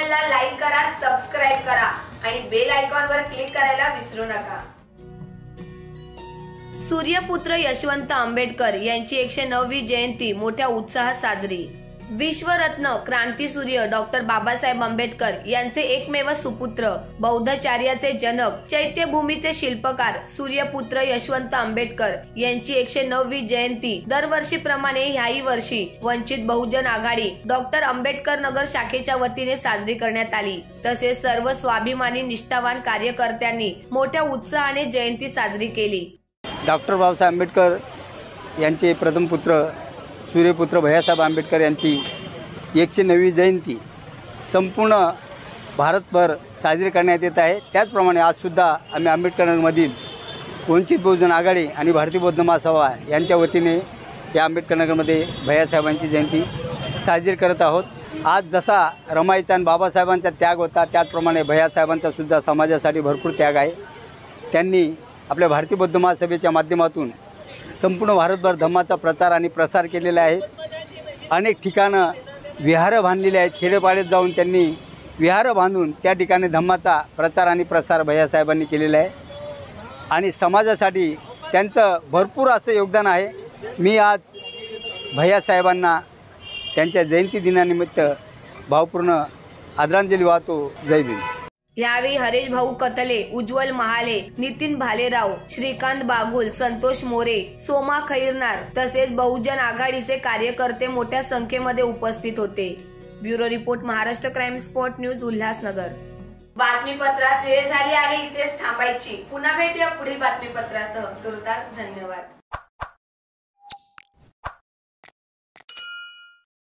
चॅनलला लाईक करा, सबस्क्राइब करा आणि बेल आयकॉनवर क्लिक करायला विसरू नका। सूर्यपुत्र यशवंत आंबेडकर यांची 109वी जयंती मोठ्या उत्साहात साजरी। विश्वरत्न क्रांतीसूर्य डॉक्टर बाबासाहेब आंबेडकर यांचे एकमेव सुपुत्र, बौद्धचार्याचे जनक, चैत्यभूमीचे शिल्पकार सूर्यपुत्र यशवंत आंबेडकर यांची 109वी जयंती दरवर्षीप्रमाणे ह्याही वर्षी वंचित बहुजन आघाडी डॉक्टर आंबेडकर नगर शाखेच्या वतीने साजरी करण्यात आली। तसेच सर्व स्वाभिमानी निष्ठावान कार्यकर्त्यांनी मोठ्या उत्साहाने जयंती साजरी केली। डॉक्टर बाबासाहेब आंबेडकर यांचे प्रथम पुत्र सूर्यपुत्र भैयासाहेब आंबेडकर यांची 109वी जयंती संपूर्ण भारतभर साजरी करण्यात येत आहे। त्याचप्रमाणे आजसुद्धा आम्ही आंबेडकरनगरमधील वंचित बहुजन आघाडी आणि भारतीय बौद्ध महासभा यांच्या वतीने या आंबेडकरनगरमध्ये भैयासाहेबांची जयंती साजरी करत आहोत। आज जसा रमाईचा आणि बाबासाहेबांचा त्याग होता, त्याचप्रमाणे भैयासाहेबांचा सुद्धा समाजासाठी भरपूर त्याग आहे। त्यांनी आपल्या भारतीय बौद्ध महासभेच्या माध्यमातून संपूर्ण भारतभर धम्माचा प्रचार आणि प्रसार केलेला आहे। अनेक ठिकाणं विहार बांधलेले आहेत। खेडेपाड्यात जाऊन त्यांनी विहार बांधून त्या ठिकाणी धम्माचा प्रचार आणि प्रसार भैयासाहेबांनी केलेला आहे आणि समाजासाठी त्यांचं भरपूर असं योगदान आहे। मी आज भैयासाहेबांना त्यांच्या जयंती दिनानिमित्त भावपूर्ण आदरांजली वाहतो। जय भीम। यावेळी हरेश भाऊ कतले, उज्ज्वल महाले, नितीन भालेराव, श्रीकांत बागुल, संतोष मोरे, सोमा खैरनार तसेच बहुजन आघाडीचे कार्यकर्ते मोठ्या संख्येमध्ये उपस्थित होते। Bureau report, Maharashtra crime spot news, Ulhasnagar. बातमीपत्रात वेळ झाली आहे इथेच थांबायची। पुन्हा भेटूया पुढील बातमीपत्रासह। तुर्तास धन्यवाद।